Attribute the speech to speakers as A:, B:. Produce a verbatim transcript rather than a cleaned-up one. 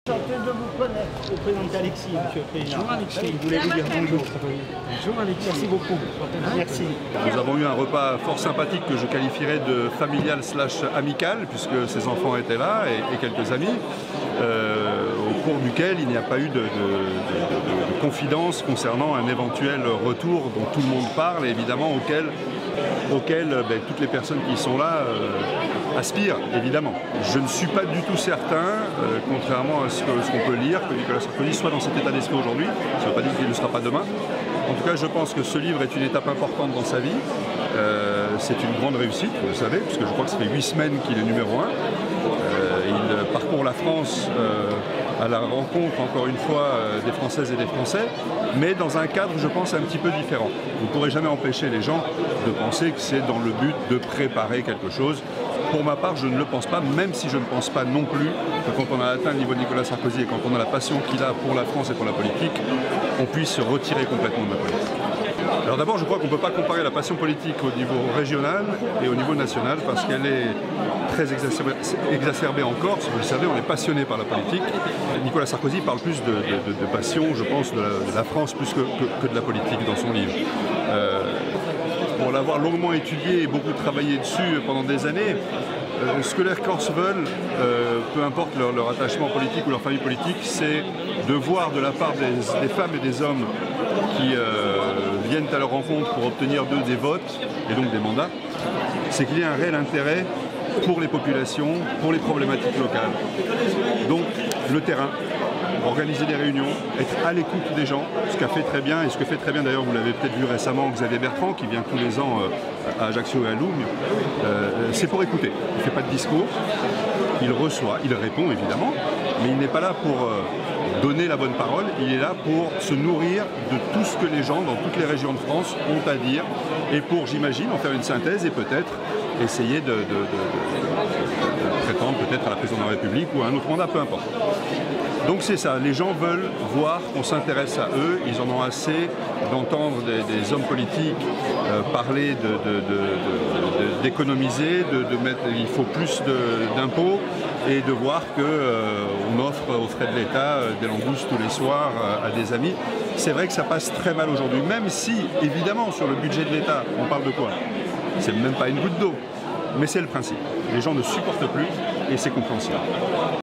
A: Enchanté de vous connaître. Je vais présenter Alexis, monsieur le président. Bonjour Alexis, je voulais vous dire bonjour. Bonjour Alexis, merci beaucoup. Merci.
B: Nous avons eu un repas fort sympathique que je qualifierais de familial slash amical, puisque ses enfants étaient là et, et quelques amis, euh, au cours duquel il n'y a pas eu de, de, de, de, de confidence concernant un éventuel retour dont tout le monde parle et évidemment auquel, auquel ben, toutes les personnes qui sont là euh, aspirent, évidemment. Je ne suis pas du tout certain, euh, contrairement à ce qu'on ce qu'on peut lire, que Nicolas Sarkozy soit dans cet état d'esprit aujourd'hui. Ça ne veut pas dire qu'il ne le sera pas demain. En tout cas, je pense que ce livre est une étape importante dans sa vie. Euh, c'est une grande réussite, vous le savez, puisque je crois que ça fait huit semaines qu'il est numéro un. Euh, il parcourt la France euh, à la rencontre, encore une fois, euh, des Françaises et des Français, mais dans un cadre, je pense, un petit peu différent. Vous ne pourrez jamais empêcher les gens de penser que c'est dans le but de préparer quelque chose. Pour ma part, je ne le pense pas, même si je ne pense pas non plus que quand on a atteint le niveau de Nicolas Sarkozy et quand on a la passion qu'il a pour la France et pour la politique, on puisse se retirer complètement de la politique. Alors d'abord, je crois qu'on ne peut pas comparer la passion politique au niveau régional et au niveau national parce qu'elle est très exacerbée, exacerbée en Corse. Vous le savez, on est passionné par la politique. Nicolas Sarkozy parle plus de, de, de, de passion, je pense, de la, de la France plus que, que, que de la politique dans son livre. Euh, Pour l'avoir longuement étudié et beaucoup travaillé dessus pendant des années, euh, ce que les Corses veulent, euh, peu importe leur, leur attachement politique ou leur famille politique, c'est de voir de la part des, des femmes et des hommes qui euh, viennent à leur rencontre pour obtenir d'eux des votes et donc des mandats, c'est qu'il y a un réel intérêt pour les populations, pour les problématiques locales. Donc le terrain, organiser des réunions, être à l'écoute des gens, ce qu'a fait très bien, et ce que fait très bien d'ailleurs, vous l'avez peut-être vu récemment, Xavier Bertrand, qui vient tous les ans euh, à Ajaccio et à Lourdes, euh, c'est pour écouter. Il ne fait pas de discours, il reçoit, il répond évidemment, mais il n'est pas là pour euh, donner la bonne parole, il est là pour se nourrir de tout ce que les gens dans toutes les régions de France ont à dire, et pour, j'imagine, en faire une synthèse et peut-être essayer de, de, de, de, de prétendre peut-être à la présidence de la République ou à un autre mandat, peu importe. Donc c'est ça, les gens veulent voir qu'on s'intéresse à eux, ils en ont assez d'entendre des, des hommes politiques euh, parler d'économiser, de, de, de, de, de mettre, il faut plus d'impôts et de voir qu'on euh, offre aux frais de l'État euh, des langoustes tous les soirs euh, à des amis. C'est vrai que ça passe très mal aujourd'hui, même si évidemment sur le budget de l'État, on parle de quoi? C'est même pas une goutte d'eau, mais c'est le principe. Les gens ne supportent plus et c'est compréhensible.